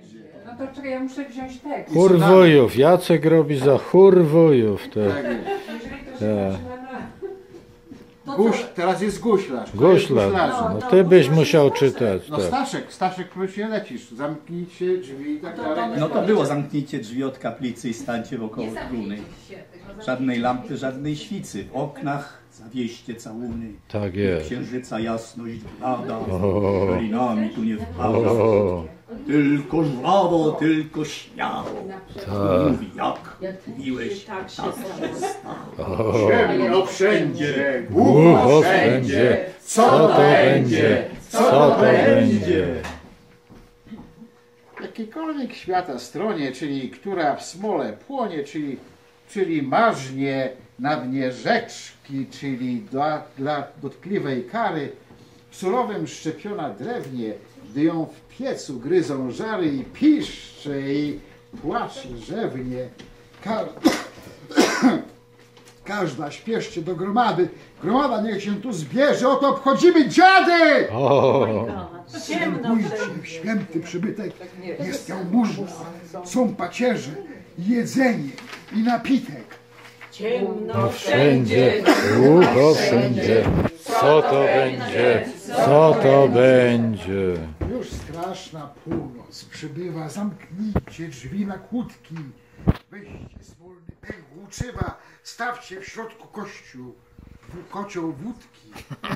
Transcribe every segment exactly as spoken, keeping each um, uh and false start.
wszędzie. No to czekaj, ja muszę wziąć tekst. Chór wojów. Jacek robi za chór wojów. Tak. Tak jest. Jeżeli to się zaczyna na... Guś, teraz jest guślarz. Guślarz. Guślarz. No ty byś musiał czytać. No Tak. Staszek, Staszek, proszę nie lecisz. Zamknijcie drzwi i tak dalej. No to było, zamknijcie drzwi od kaplicy i stańcie wokoło trumny. Żadnej lampy, żadnej świcy. W oknach zawieście całuny. Tak jest. Księżyca jasność blada, O. linami tu nie wpada. O, Tylko żwawo, tylko śmiało. tak. Mówi jak mówiłeś, tak się stało. O. Ciemno wszędzie, Głucho wszędzie. Co to będzie? Co to będzie? Jakiejkolwiek świata stronie, czyli która w smole płonie, czyli, czyli marznie na dnie rzeczki, czyli dla, dla dotkliwej kary, w surowym szczepiona drewnie, gdy ją w piecu gryzą żary i piszcze i płacze rzewnie. Ka Każda śpieszcie do gromady, gromada niech się tu zbierze, oto obchodzimy dziady! O. Celebrujcie święty przybytek, jest jałmużna, są pacierze, jedzenie i napitek. No wszędzie, głucho wszędzie. Co to będzie? Co to będzie? Już straszna północ przybywa, zamknijcie drzwi na kłódki. Weźcie smolny pęk, łuczywa, stawcie w środku kościół, w kocioł wódki.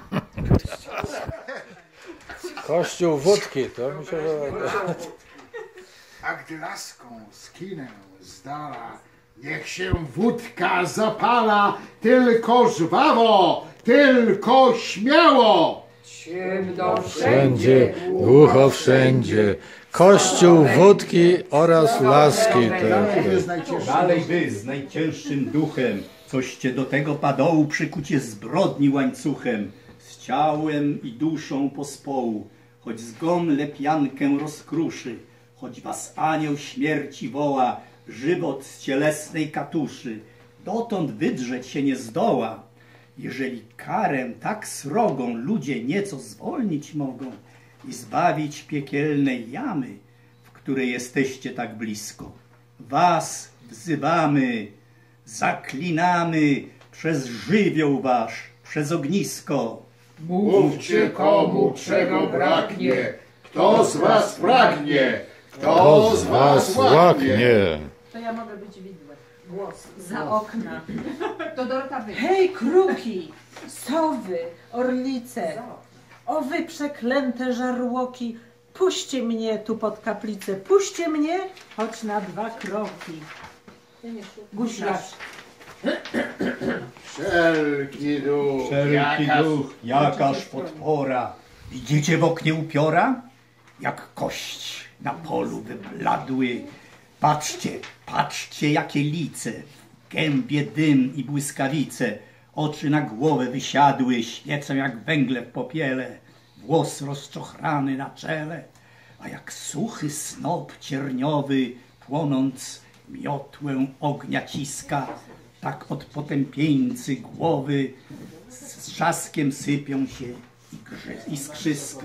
Kościół wódki, to mi się wydaje. A gdy laską skinę z dala, niech się wódka zapala, tylko żwawo, tylko śmiało. Ciemno Wszędzie, głucho wszędzie. Kościół wódki oraz laski. Tak. Wyznajcie Dalej wy z najcięższym duchem, coście do tego padołu przykucie zbrodni łańcuchem, z ciałem i duszą pospołu, choć zgon lepiankę rozkruszy, choć was anioł śmierci woła, żywot z cielesnej katuszy, dotąd wydrzeć się nie zdoła. Jeżeli karę tak srogą ludzie nieco zwolnić mogą i zbawić piekielnej jamy, w której jesteście tak blisko, was wzywamy, zaklinamy przez żywioł wasz, przez ognisko. Mówcie komu czego braknie, kto z was pragnie, Kto kto z was łaknie? To ja mogę być widłem. Głos za okna. To Dorota wy. Hej, kruki, sowy, orlice, o wy przeklęte żarłoki, puśćcie mnie tu pod kaplicę, puśćcie mnie, choć na dwa kroki. Guślarz. Wszelki duch, Wszelki jakaż duch, jakaż potwora. Widzicie w oknie upiora? Jak kość na polu wybladły. Patrzcie, patrzcie, jakie lice, w gębie dym i błyskawice. Oczy na głowę wysiadły, świecą jak węgle w popiele. Włos rozczochrany na czele, a jak suchy snop cierniowy, płonąc miotłę ognia ciska, tak od potępieńcy głowy z trzaskiem sypią się i grzy- iskrzyska.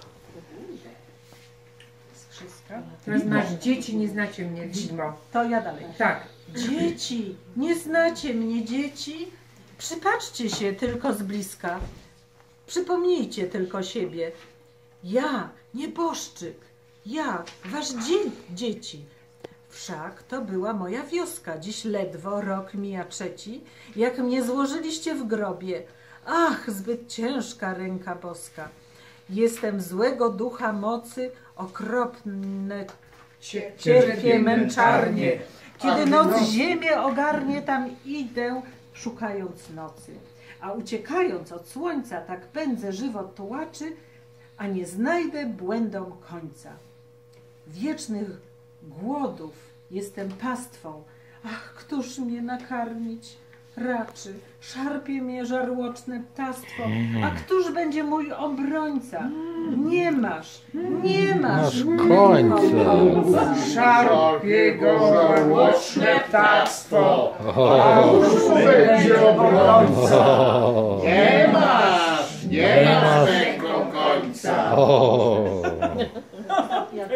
Teraz masz dzieci, nie znacie mnie, widmo. To ja dalej. Tak. Dzieci, nie znacie mnie, dzieci? Przypatrzcie się tylko z bliska. Przypomnijcie tylko siebie. Ja, nieboszczyk, ja, wasz dzień, dzieci. Wszak to była moja wioska, dziś ledwo rok mija trzeci, jak mnie złożyliście w grobie. Ach, zbyt ciężka ręka boska. Jestem złego ducha mocy, okropne cierpię męczarnie. Kiedy noc ziemię ogarnie, tam idę, szukając nocy. A uciekając od słońca, tak pędzę żywot tułaczy, a nie znajdę błędom końca. Wiecznych głodów jestem pastwą. Ach, któż mnie nakarmić raczy? Szarpie mnie żarłoczne ptactwo. A któż będzie mój obrońca? Nie masz, nie masz Masz końca. szarpie go żarłoczne ptactwo, O. a już będzie obrońca. Nie masz, nie masz tego końca. O. pod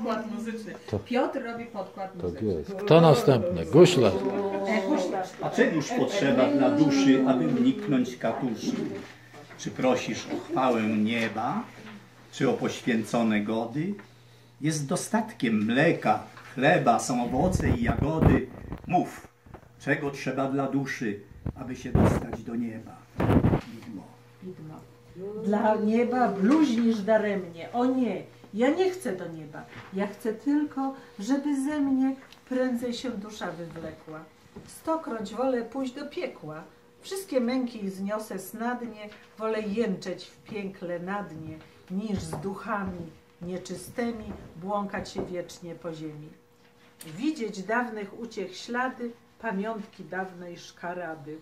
podkład muzyczny. To- Piotr robi podkład Tak muzyczny. jest. Kto następny? Guślarz. E, guślarz. A czegoż potrzeba dla duszy, aby uniknąć katuszy? Czy prosisz o chwałę nieba, czy o poświęcone gody? Jest dostatkiem mleka, chleba, są owoce i jagody. Mów, czego trzeba dla duszy, aby się dostać do nieba? Widmo. Widmo. Dla nieba bluźnisz daremnie. O nie, ja nie chcę do nieba. Ja chcę tylko, żeby ze mnie prędzej się dusza wywlekła. Stokroć wolę pójść do piekła. Wszystkie męki zniosę snadnie, wolę jęczeć w piekle na dnie, niż z duchami nieczystymi błąkać się wiecznie po ziemi. Widzieć dawnych uciech ślady, pamiątki dawnej szkarady.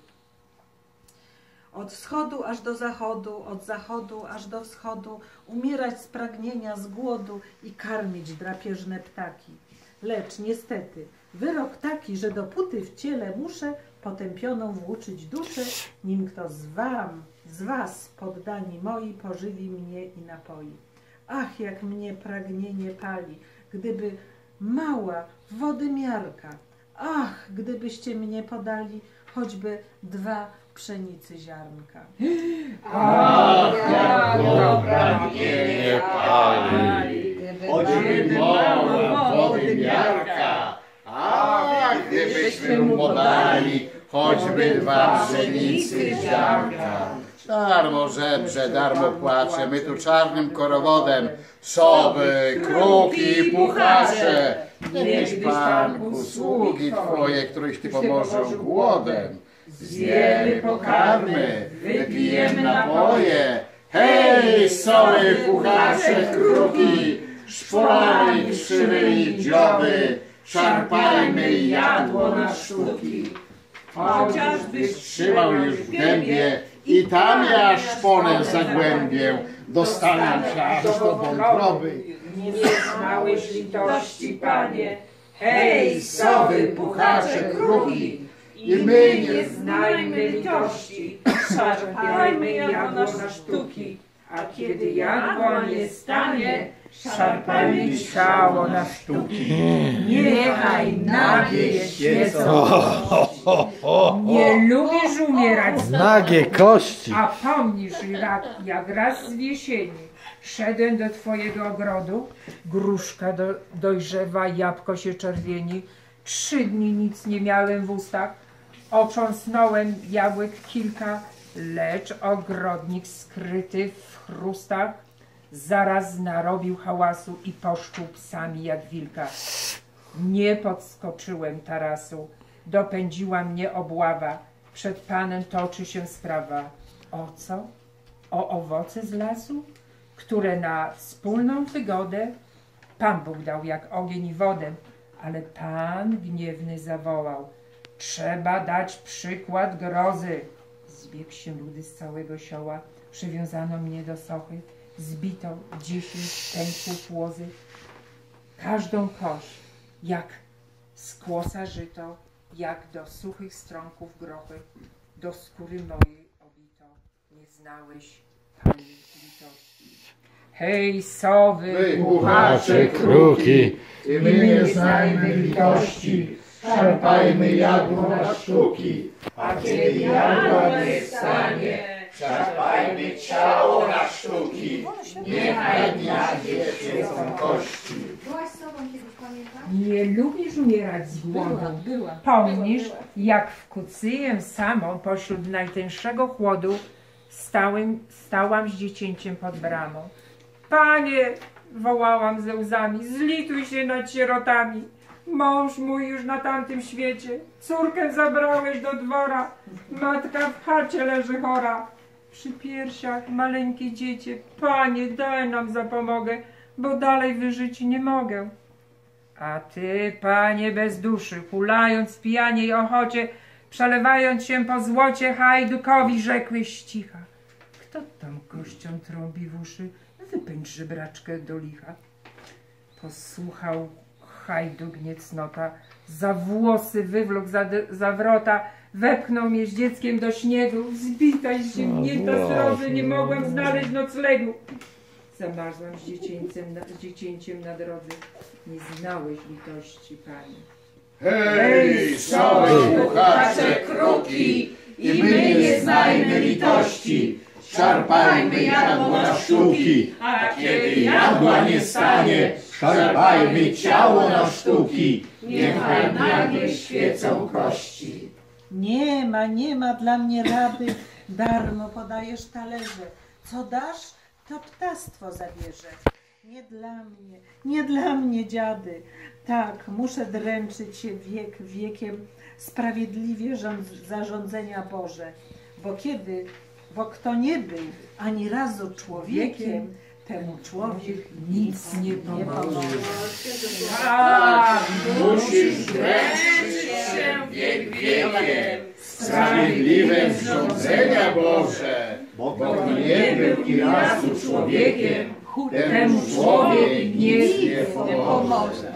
Od wschodu aż do zachodu, od zachodu aż do wschodu, umierać z pragnienia, z głodu i karmić drapieżne ptaki. Lecz niestety, wyrok taki, że dopóty w ciele muszę potępioną włóczyć duszę, nim kto z wam, z was, poddani moi, pożywi mnie i napoi. Ach, jak mnie pragnienie pali, gdyby mała wody miarka. Ach, gdybyście mnie podali choćby dwa pszenicy ziarnka. Ach, jak to pragnienie pali. Choćby mała wody miarka, a gdybyśmy mu podali choćby dwa pszenicy ziarnka. Darmo żebrze, darmo płacze, my tu czarnym korowodem, soby, kruki i puchacze. Niech Panku sługi Twoje, któryś Ty pomożesz głodem. Zjemy pokarmy, wypijemy napoje. Hej, soły, puchacze, kruki, szporami, krzywy i dzioby, szarpajmy jadło na sztuki. Chociażbyś trzymał już w gębie i tam ja szponę zagłębię, dostanę się aż do wątroby. Nie znałeś litości, Panie. Hej, sowy, puchacze, kruki, i my nie znajmy litości, szarpajmy jadło na sztuki, a kiedy jadło nie stanie, szarpajmy ciało na sztuki. Niechaj nagie świecą. Nie lubisz umierać z Nagie kości. A pomnisz, jak, jak raz z jesieni szedłem do twojego ogrodu, gruszka do, dojrzewa, jabłko się czerwieni, trzy dni nic nie miałem w ustach, ocząsnąłem jabłek kilka, lecz ogrodnik skryty w chrustach zaraz narobił hałasu i poszczuł psami jak wilka. Nie podskoczyłem tarasu, dopędziła mnie obława, przed Panem toczy się sprawa. O co? O owoce z lasu, które na wspólną wygodę Pan Bóg dał jak ogień i wodę, ale Pan gniewny zawołał: trzeba dać przykład grozy. Zbiegł się ludy z całego sioła, przywiązano mnie do sochy, zbito dziesięć pęków łozy, każdą kość, jak z kłosa żyto, jak do suchych strąków grochy, do skóry mojej obito, nie znałeś, Panie, litości. Hej, sowy, Wy, Puchacze, kruki, i my nie znajmy litości, szarpajmy jadło na sztuki, a kiedy jadła nie stanie, szarpajmy ciało na sztuki, niechaj nagie świecą kości. Byłaś sobą kiedyś, pamiętasz? nie lubisz umierać z głodu. była. Pomnisz, jak wkucyję samą pośród najtęższego chłodu stałem, stałam z dziecięciem pod bramą. Panie, wołałam ze łzami, zlituj się nad sierotami. Mąż mój już na tamtym świecie, córkę zabrałeś do dwora, matka w chacie leży chora. Przy piersiach maleńkie dziecię, Panie, daj nam zapomogę, bo dalej wyżyć nie mogę. A ty, Panie bez duszy, hulając w pijanej ochocie, przelewając się po złocie, hajdukowi rzekłeś cicha: kto tam kością trąbi w uszy, wypędź żebraczkę do licha. Posłuchał hajduk niecnota, za włosy wywlókł za, za wrota, wepchnął mnie z dzieckiem do śniegu, zbita i zimnięta O, sroży, nie mogłem znaleźć noclegu. Zamarzłam z dziecięciem, na, z dziecięciem na drodze. Nie znałeś litości, Panie. Hej, sałe puchacze kruki, i my nie znajmy litości. Szarpajmy jadło na sztuki, a kiedy jadła nie stanie, szarpajmy ciało na sztuki. Niechaj nagie świecą kości. Nie ma, nie ma dla mnie rady, darmo podajesz talerze. Co dasz, to ptactwo zabierze. Nie dla mnie, nie dla mnie, dziady. Tak, muszę dręczyć się wiek wiekiem, sprawiedliwie rząd, zarządzenia Boże. Bo kiedy, bo kto nie był ani razu człowiekiem, temu człowiek nic nie pomoże. Tak, musisz dręczyć się wiek wiekiem, sprawiedliwe zrządzenia Boże. Bo kto nie był i razu człowiekiem, temu człowiek nic nie pomoże.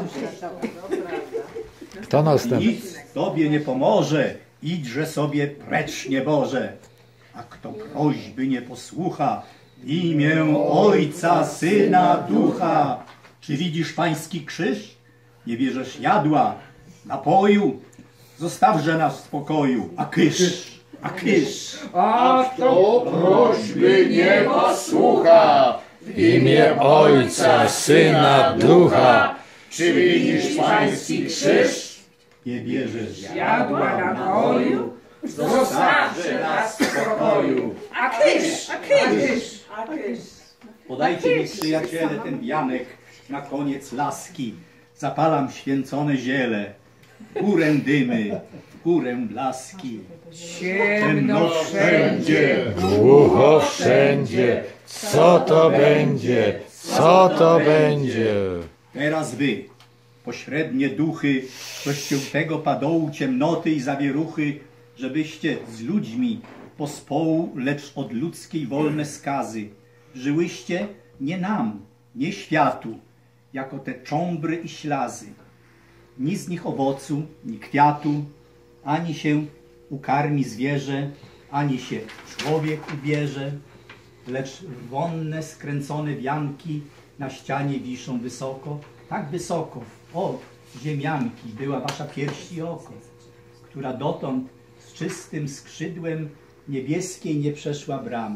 Kto następny? Nic tobie nie pomoże, idźże sobie precz nieboże. A kto prośby nie posłucha, w imię Ojca, Syna, Ducha. Czy widzisz pański krzyż? Nie bierzesz jadła, napoju? Zostawże nas w spokoju, a kysz, a kysz. A kto prośby nie posłucha, w imię Ojca, Syna, Ducha, czy widzisz pański krzyż? Nie bierzesz Jadła napoju, Zostawże nas w spokoju. a kysz, a kysz. Podajcie mi, przyjaciele, ten wianek na koniec laski. Zapalam święcone ziele, górę dymy, górę blaski. Ciemno wszędzie. Głucho wszędzie. Co to będzie? Co to będzie? Teraz wy, pośrednie duchy, toście u tego padołu ciemnoty i zawieruchy, żebyście z ludźmi pospołu, lecz od ludzkiej wolne skazy, żyłyście nie nam, nie światu, jako te cząbry i ślazy. Ni z nich owocu, ni kwiatu, ani się ukarmi zwierzę, ani się człowiek ubierze, lecz wonne, skręcone wianki na ścianie wiszą wysoko, tak wysoko, o ziemianki, była wasza pierś i oko, która dotąd z czystym skrzydłem niebieskiej nie przeszła bramy.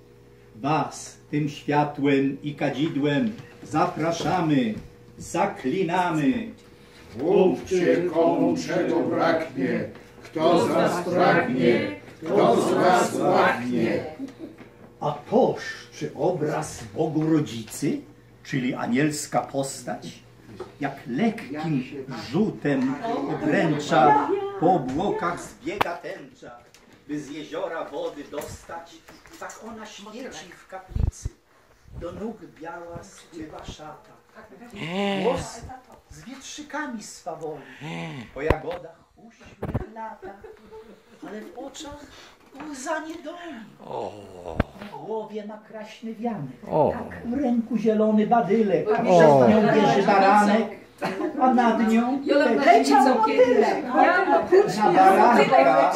Was tym światłem i kadzidłem zapraszamy, zaklinamy. Mówcie, komu czego braknie, kto z was pragnie, kto z was łaknie. A toż czy obraz Bogu Rodzicy, czyli anielska postać, jak lekkim rzutem obręcza po obłokach zbiega tęcza, by z jeziora wody dostać, tak ona śmierci w kaplicy. Do nóg biała spływa szata, głos z wietrzykami swawoli, po jagodach uśmiech lata, ale w oczach łza niedoli. Na głowie ma kraśny wianek, O. w ręku zielony badylek, a O. przed nią bierze baranek, a nad nią leciał motylek. Na baranka,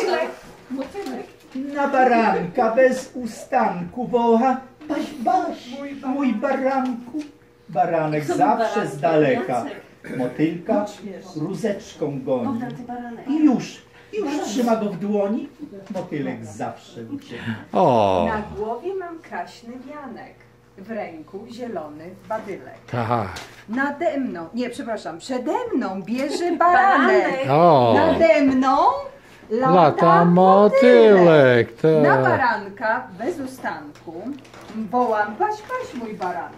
na baranka bez ustanku woła, baś, baś, mój baranku. Baranek zawsze z daleka, motylka rózeczką goni. I już, już trzyma go w dłoni, motylek zawsze ucieka. O. Na głowie mam kraśny wianek, w ręku zielony badylek. Tak. Nade mną, nie przepraszam, przede mną bierze baranek. O. Nade mną lata, Lata motylek. Tak. Na baranka bez ustanku wołam, paś, paś mój baran.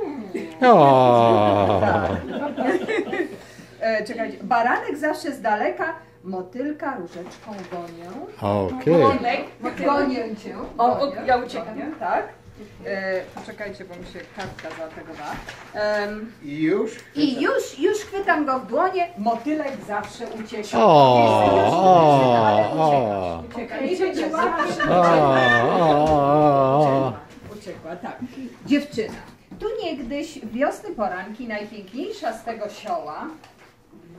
O. E, czekajcie, baranek zawsze z daleka, motylka różeczką gonię. Okej. Gonię cię. O, o, gonię, ja uciekam. gonię, tak. E, poczekajcie, bo mi się kartka zategowała. Um, I już? I już, już chwytam go w dłonie, motylek zawsze ucieka. O. Niestety, O. ale O. ucieka. Ucieka, zawsze O. O. uciekła, tak. Dziewczyna. Tu niegdyś wiosny poranki najpiękniejsza z tego sioła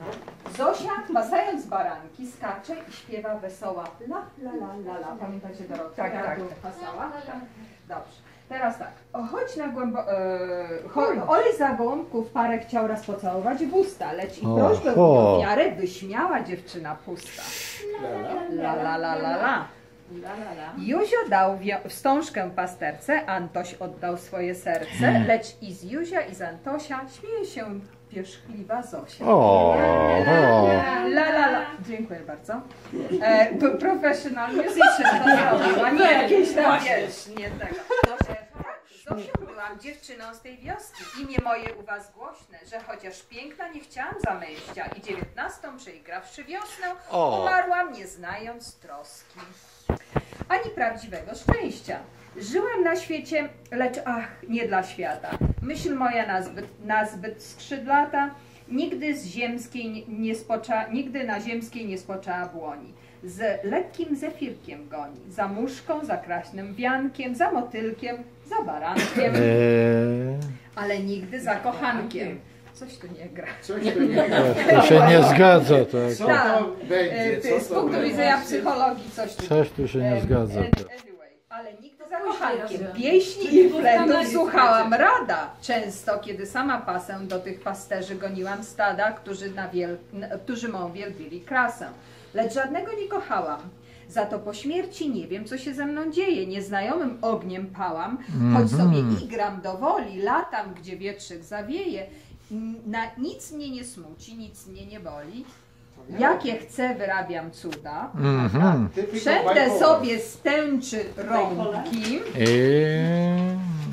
Zosia, pasając baranki, skacze i śpiewa wesoła la la la la la. Pamiętacie Dorotę? Tak, jak tak. tu pasała? Tak. Dobrze. Teraz tak. O, chodź na głęboko... E, cho- Olej za gołąbków parę chciał raz pocałować w usta, lecz i O, prośbę ho. w ofiarę wyśmiała dziewczyna pusta. La la la la la. Józio dał wio- wstążkę pasterce, Antoś oddał swoje serce, lecz i z Józia i z Antosia śmieje się pierzchliwa Zosia. O, o. La la la. Dziękuję bardzo. E, p- professional musician to zrobił, a nie jakieś tam, wiesz, nie tego. Zosią byłam dziewczyną z tej wioski. Imię moje u was głośne, że chociaż piękna nie chciałam za męścia i dziewiętnastą przeigrawszy wiosnę, O. umarłam nie znając troski ani prawdziwego szczęścia. Żyłam na świecie, lecz ach, nie dla świata. Myśl moja nazbyt, nazbyt skrzydlata, nigdy z ziemskiej nie, nie spoczęła, nigdy na ziemskiej nie spoczęła błoni. Z lekkim zefirkiem goni, za muszką, za kraśnym wiankiem, za motylkiem, za barankiem, Eee, ale nigdy za kochankiem. Coś tu nie gra. Coś tu nie gra. to się nie zgadza, tak. Co Tak. to będzie? E, Co Z to punktu będzie? widzenia psychologii coś tu Coś tu się nie Em, zgadza. an- Anyway, ale nigdy za kochankiem. Pieśni i fletów słuchałam rada. Często, kiedy sama pasę, do tych pasterzy goniłam stada, którzy, na wiel... którzy mą wielbili krasę. Lecz żadnego nie kochałam. Za to po śmierci nie wiem, co się ze mną dzieje. Nieznajomym ogniem pałam, choć sobie igram do woli, latam, gdzie wietrzyk zawieje. Na nic mnie nie smuci, nic mnie nie boli. Jakie chcę, wyrabiam cuda. Mhm. Typical Przędę bipolar. sobie z tęczy rąbki. Eee,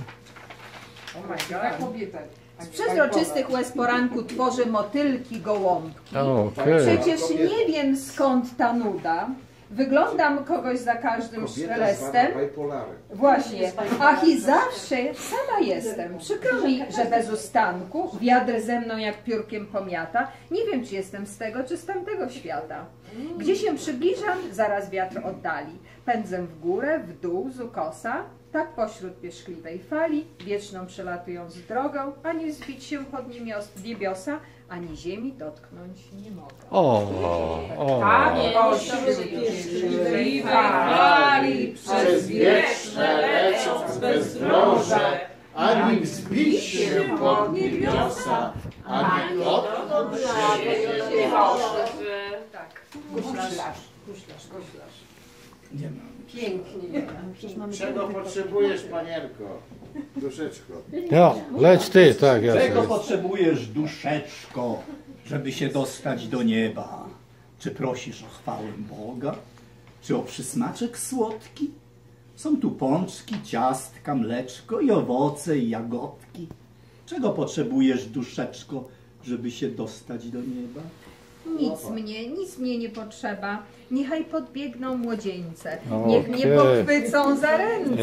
Z przezroczystych łez poranku tworzy motylki, gołąbki. okej. Przecież nie wiem, skąd ta nuda. Wyglądam kogoś za każdym Kobieta szelestem. zwana bipolarem. Właśnie, ach i zawsze sama jestem. Przykro mi, że bez ustanku wiatr ze mną jak piórkiem pomiata. Nie wiem, czy jestem z tego, czy z tamtego świata. Gdzie się przybliżam, zaraz wiatr oddali. Pędzę w górę, w dół, z ukosa, tak pośród pierzchliwej fali, wieczną przelatując drogą, ani zbić się pod niemios- niebiosa, ani ziemi dotknąć nie mogę. O, o. Tak, pośród pierzchliwej fali, Przez wieczne lecąc bezdroże, ani wzbić się pod niebiosa, ani dotknąć ziemi nie może. Tak, guślarz, guślarz, guślarz. Nie mam. Pięknie. Czego potrzebujesz, panienko? Duszeczko. No, leć ty, tak, ja Czego sobie. potrzebujesz, duszeczko, żeby się dostać do nieba? Czy prosisz o chwałę Boga? Czy o przysmaczek słodki? Są tu pączki, ciastka, mleczko i owoce i jagodki. Czego potrzebujesz, duszeczko, żeby się dostać do nieba? Nic mnie, nic mnie nie potrzeba. Niechaj podbiegną młodzieńce. Niech mnie Okej. pochwycą za ręce.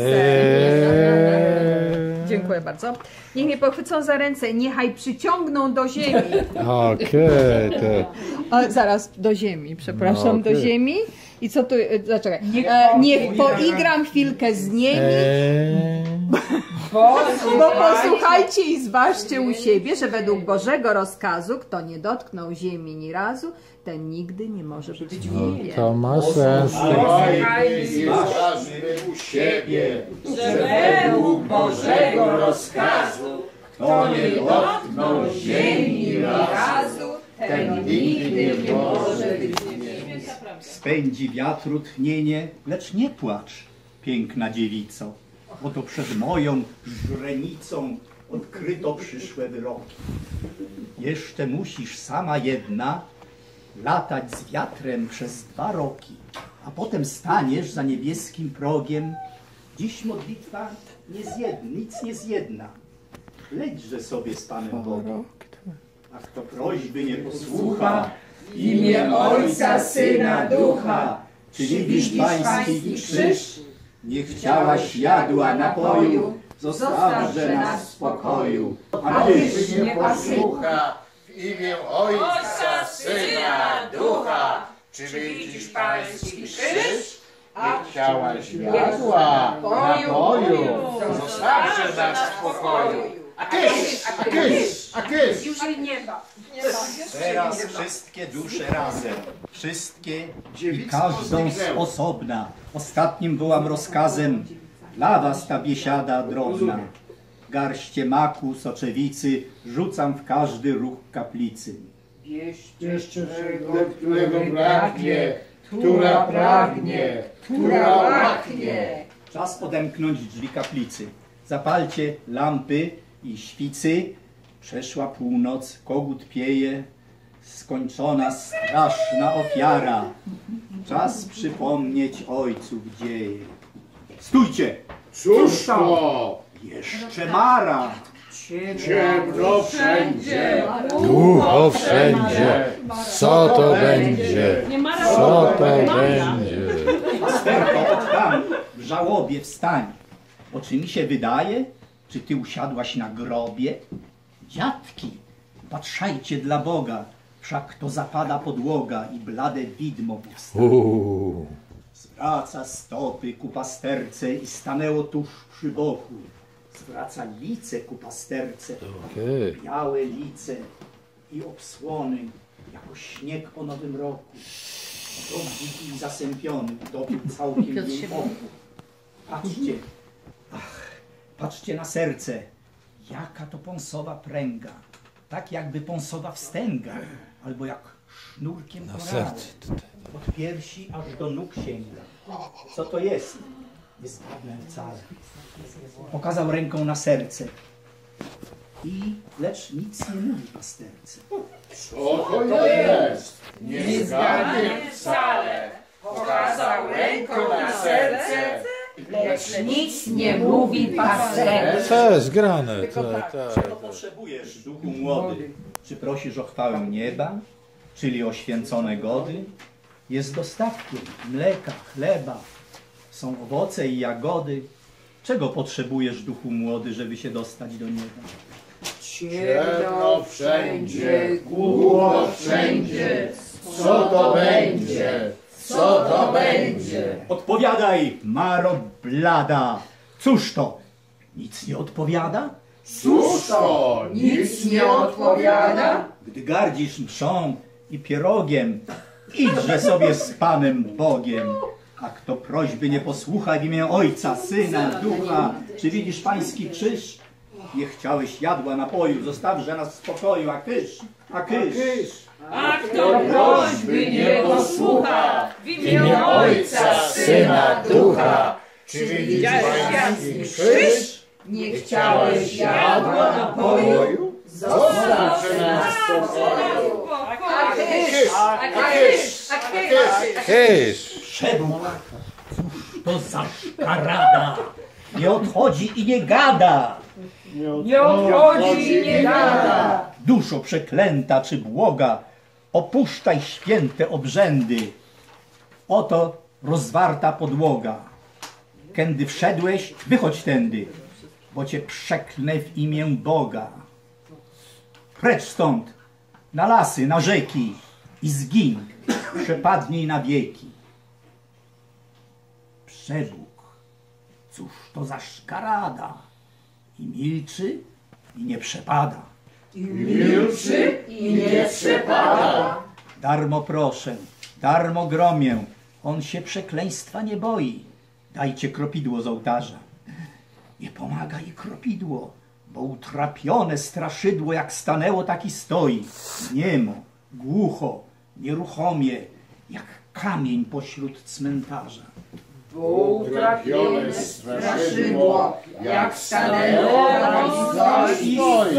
Eee, Dziękuję bardzo. Niech mnie pochwycą za ręce. Niechaj przyciągną do ziemi. okej, tak. O, zaraz, do ziemi, przepraszam, No, do okej. ziemi. I co tu, e, zaczekaj. E, niech poigram chwilkę z nimi. Eee, Bo posłuchajcie i zważcie u siebie, że według Bożego rozkazu, kto nie dotknął ziemi ni razu, ten nigdy nie może być w niebie. to ma sens. Słuchajmy i zważmy u siebie, że według Bożego rozkazu, kto nie dotknął ziemi razu, ten nigdy nie może być w niebie. Spędzi wiatru tchnienie, lecz nie płacz, piękna dziewico. Oto przed moją źrenicą odkryto przyszłe wyroki. Jeszcze musisz sama jedna latać z wiatrem przez dwa roki, a potem staniesz za niebieskim progiem. Dziś modlitwa nie zjedna, nic nie zjedna. Lećże sobie z Panem Bogiem. A kto prośby nie posłucha, w imię Ojca, Syna, Ducha, czy nie widzisz pański krzyż? Nie chciałaś jadła, napoju, zostawże nas w spokoju. A Gdyż nie posłucha w imię Ojca, Syna, Ducha, czy widzisz pański krzyż? Nie chciałaś jadła, napoju, zostawże nas w spokoju. A kysz, a kysz, a kysz. Już jej nie ma. Teraz wszystkie dusze razem, wszystkie i Dziewictwo każdą z zniknęło. osobna. Ostatnim wołam rozkazem, dla was ta biesiada drobna. Garście maku, soczewicy rzucam w każdy róg kaplicy. Bierzcie czego, Którego pragnie, która pragnie, która łaknie. Czas odemknąć drzwi kaplicy. Zapalcie lampy i świcy. Przeszła północ, kogut pieje, skończona straszna ofiara. Czas przypomnieć ojców dzieje. Stójcie! Cóż to? Jeszcze mara! Ciemno wszędzie. Głucho wszędzie. Co to będzie? Co to będzie? Pasterko, od tam w żałobie wstań. Bo czy mi się wydaje, czy ty usiadłaś na grobie? Dziadki, patrzajcie dla Boga, wszak to zapada podłoga i blade widmo powstaje. Uuu. Zwraca stopy ku pasterce i stanęło tuż przy boku. Zwraca lice ku pasterce, Okej. białe lice i obsłony, jako śnieg o nowym roku. Dom dziki zasępiony, dobił całkiem jej oku. Patrzcie, ach, patrzcie na serce, jaka to pąsowa pręga, tak jakby pąsowa wstęga, albo jak sznurkiem Na korale. serce tutaj. Od piersi aż do nóg sięga. Co to jest? Nie zgadnę wcale. Pokazał ręką na serce. I lecz nic nie mówi pasterce. Co to jest? Nie zgadnie wcale. Pokazał ręką na serce, lecz nic nie mówi pasterce. To jest grane. To, to, Czego potrzebujesz, duchu młody? Czy prosisz o chwałę nieba? Czyli o święcone gody? Jest dostatkiem mleka, chleba. Są owoce i jagody. Czego potrzebujesz, duchu młody, żeby się dostać do nieba? Ciemno wszędzie, głucho wszędzie. Co to będzie? Co to będzie? Odpowiadaj, Maro blada! Cóż to? Nic nie odpowiada? Cóż to? Nic nie odpowiada? Gdy gardzisz mszą i pierogiem, idźże sobie z Panem Bogiem. A kto prośby nie posłucha w imię Ojca, Syna, Ducha, czy widzisz Pański krzyż? Nie chciałeś jadła, napoju, zostawże nas w spokoju, a kysz, a kysz. A kto prośby nie posłucha, w imię Ojca, Syna, Ducha. Czy widzisz Pański krzyż? nie chciałeś jadła napoju, Zostawże nas w spokoju. A kysz, A kysz, a kysz. Kysz. Przebóg, cóż to za szkarada? Nie odchodzi i nie gada. nie odchodzi i nie gada. Duszo przeklęta czy błoga, opuszczaj święte obrzędy. Oto rozwarta podłoga. Kędy wszedłeś, wychodź tędy, bo cię przeklnę w imię Boga. Precz stąd, na lasy, na rzeki i zgiń, przepadnij na wieki. Przebóg, cóż to za szkarada? I milczy, i nie przepada. Milczy i nie przepada. Darmo proszę, darmo gromię, on się przekleństwa nie boi. Dajcie kropidło z ołtarza. Nie pomaga i kropidło, bo utrapione straszydło jak stanęło, tak i stoi. Niemo, głucho, nieruchomie, jak kamień pośród cmentarza. Utrapione straszydło, jak stanęło, tak i stoi.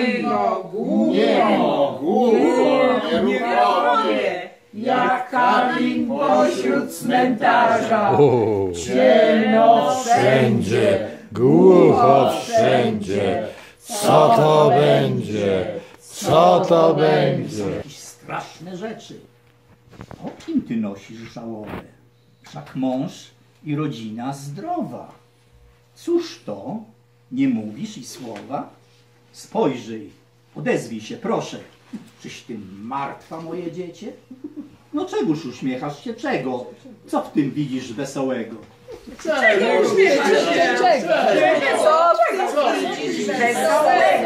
Niemo, głucho, nieruchomie, jak kamień pośród cmentarza. Uuu. Ciemno Wszędzie. Głucho wszędzie. Co to będzie? Co to będzie? Jakieś straszne rzeczy. O kim ty nosisz żałobę? Wszak mąż i rodzina zdrowa. Cóż to? Nie mówisz i słowa? Spojrzyj, odezwij się, proszę. Czyś ty martwa, moje dziecię? No czegoż uśmiechasz się, czego? Co w tym widzisz wesołego? Czego uśmiechasz się? Czego? Co ty widzisz wesołego?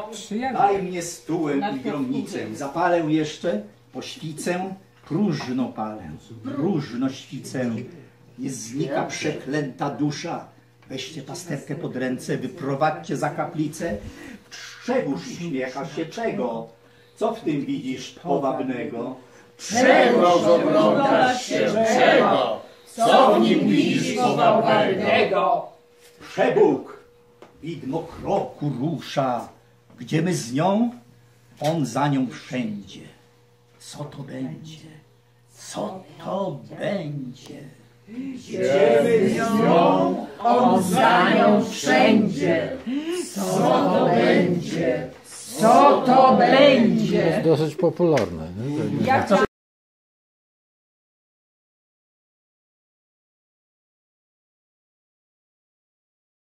Daj mnie stułem i gromnicę. Zapalę jeszcze poświcę, próżno palę, próżno świcę. Nie znika przeklęta dusza. Weźcie pasterkę pod ręce, wyprowadźcie za kaplicę. Czegóż uśmiechasz się, czego? Co w tym widzisz powabnego? Czego oglądasz się, czego? Co w nim widzisz powabnego? Przebóg, widmo kroku rusza. Gdzie my z nią? On za nią wszędzie. Co to będzie? Co to będzie? Gdzie my z nią? On za nią wszędzie. Co to będzie? Co to będzie? Dosyć popularne. Nie? Ja